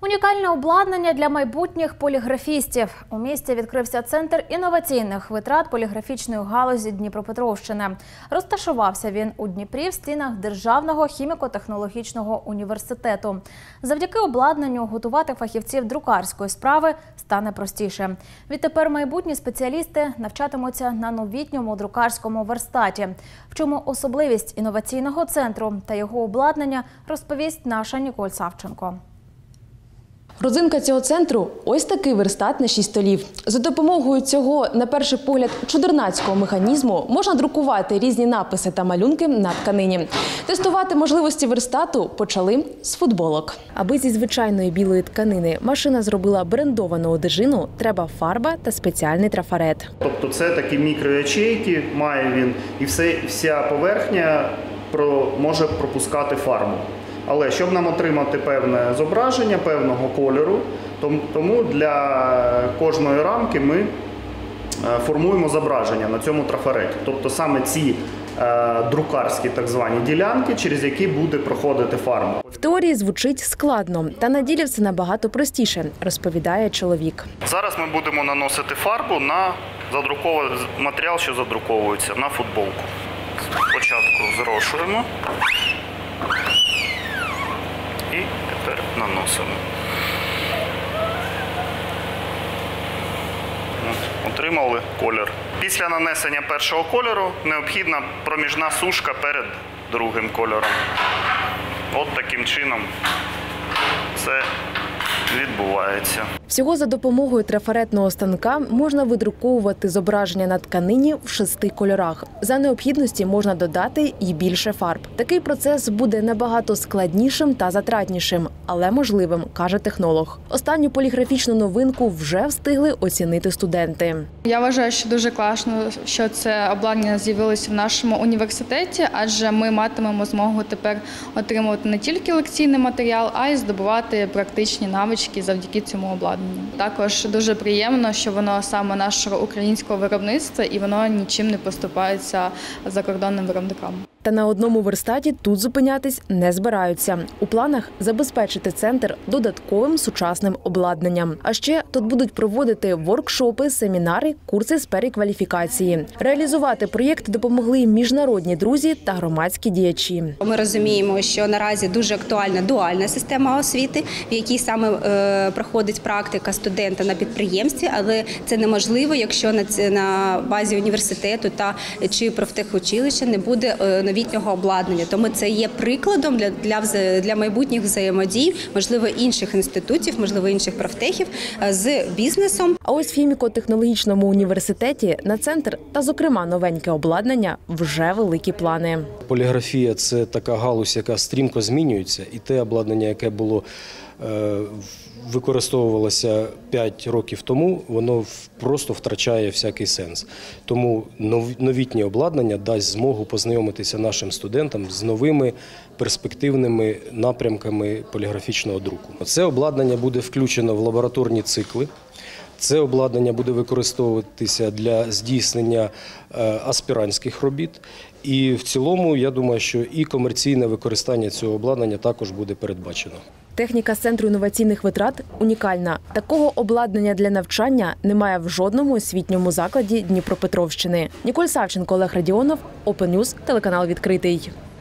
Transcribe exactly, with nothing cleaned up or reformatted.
Унікальне обладнання для майбутніх поліграфістів. У місті відкрився Центр інноваційних витрат поліграфічної галузі Дніпропетровщини. Розташувався він у Дніпрі в стінах Державного хіміко-технологічного університету. Завдяки обладнанню готувати фахівців друкарської справи стане простіше. Відтепер майбутні спеціалісти навчатимуться на новітньому друкарському верстаті. В чому особливість інноваційного центру та його обладнання, розповість наша Ніколь Савченко. Родзинка цього центру – ось такий верстат на шість столів. За допомогою цього, на перший погляд, чудернацького механізму можна друкувати різні написи та малюнки на тканині. Тестувати можливості верстату почали з футболок. Аби зі звичайної білої тканини машина зробила брендовану одежину, треба фарба та спеціальний трафарет. Тобто це такі мікроячейки, має він, і все, вся поверхня про, може пропускати фарбу. Але щоб нам отримати певне зображення, певного кольору, тому для кожної рамки ми формуємо зображення на цьому трафареті. Тобто саме ці е, друкарські так звані ділянки, через які буде проходити фарба. В теорії звучить складно, та на ділі все набагато простіше, розповідає чоловік. Зараз ми будемо наносити фарбу на задрукований матеріал, що задруковується, на футболку. Спочатку зрошуємо. І тепер наносимо. Отримали колір. Після нанесення першого кольору необхідна проміжна сушка перед другим кольором. От таким чином це відбувається. Всього за допомогою трафаретного станка можна видруковувати зображення на тканині в шести кольорах. За необхідності можна додати і більше фарб. Такий процес буде набагато складнішим та затратнішим, але можливим, каже технолог. Останню поліграфічну новинку вже встигли оцінити студенти. Я вважаю, що дуже класно, що це обладнання з'явилося в нашому університеті, адже ми матимемо змогу тепер отримувати не тільки лекційний матеріал, а й здобувати практичні навички завдяки цьому обладнанню. Також дуже приємно, що воно саме нашого українського виробництва і воно нічим не поступається закордонним виробникам. Та на одному верстаті тут зупинятись не збираються. У планах забезпечити центр додатковим сучасним обладнанням. А ще тут будуть проводити воркшопи, семінари, курси з перекваліфікації. Реалізувати проєкт допомогли міжнародні друзі та громадські діячі. Ми розуміємо, що наразі дуже актуальна дуальна система освіти, в якій саме е, проходить практика студента на підприємстві, але це неможливо, якщо на, на базі університету та чи профтехучилища не буде е, новітнього обладнання. Тому це є прикладом для, для, для майбутніх взаємодій, можливо, інших інститутів, можливо, інших профтехів з бізнесом. А ось в хіміко-технологічному університеті на центр та, зокрема, новеньке обладнання вже великі плани. Поліграфія – це така галузь, яка стрімко змінюється, і те обладнання, яке було використовувалося п'ять років тому, воно просто втрачає всякий сенс. Тому новітнє обладнання дасть змогу познайомитися нашим студентам з новими перспективними напрямками поліграфічного друку. Це обладнання буде включено в лабораторні цикли. Це обладнання буде використовуватися для здійснення аспірантських робіт. І в цілому, я думаю, що і комерційне використання цього обладнання також буде передбачено. Техніка з Центру інноваційних витрат унікальна. Такого обладнання для навчання немає в жодному освітньому закладі Дніпропетровщини. Ніколь Савченко, Олег Радіонов, Open News, телеканал «Відкритий».